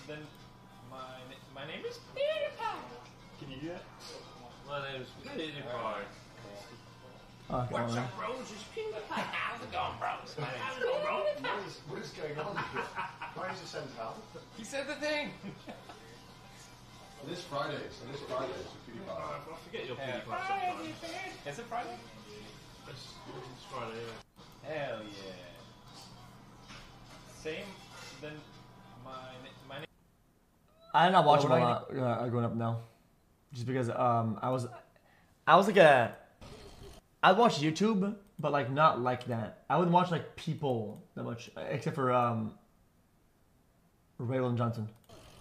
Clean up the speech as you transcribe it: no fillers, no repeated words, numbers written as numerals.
then my name is Pewdiepie. Can you do that? My name is Pewdiepie. Okay, What's up, bros? It's Pewdiepie. How's it going, bros? How's it going, bro? What is going on here? Why is it sent out? He said the thing. It is Friday, so PewDiePie. I forget your Yeah. Pewdiepie sometimes. Is it Friday? It's Friday, yeah. Hell yeah. Same. Then my name. I did not watch them a lot growing up now, just because I was like I'd watch YouTube, but like not like that. I wouldn't watch like people that much, except for Ray Johnson.